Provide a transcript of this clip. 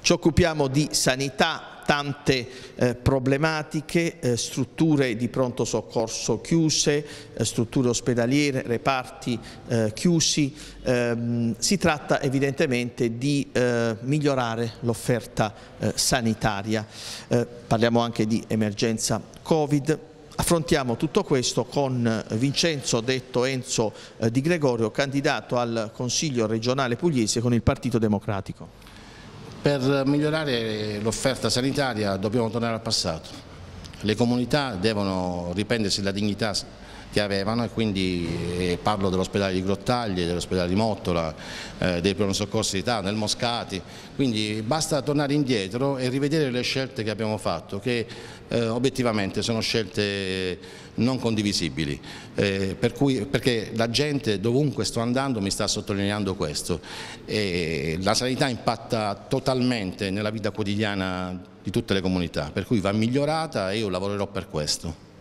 Ci occupiamo di sanità, tante problematiche, strutture di pronto soccorso chiuse, strutture ospedaliere, reparti chiusi. Si tratta evidentemente di migliorare l'offerta sanitaria. Parliamo anche di emergenza Covid. Affrontiamo tutto questo con Vincenzo, detto Enzo Di Gregorio, candidato al Consiglio regionale pugliese con il Partito Democratico. Per migliorare l'offerta sanitaria dobbiamo tornare al passato. Le comunità devono riprendersi la dignità che avevano, e quindi parlo dell'ospedale di Grottaglie, dell'ospedale di Mottola, dei pronto soccorsi di Tano, del Moscati. Quindi basta tornare indietro e rivedere le scelte che abbiamo fatto, che obiettivamente sono scelte non condivisibili, perché la gente dovunque sto andando mi sta sottolineando questo. La sanità impatta totalmente nella vita quotidiana di tutte le comunità, per cui va migliorata e io lavorerò per questo.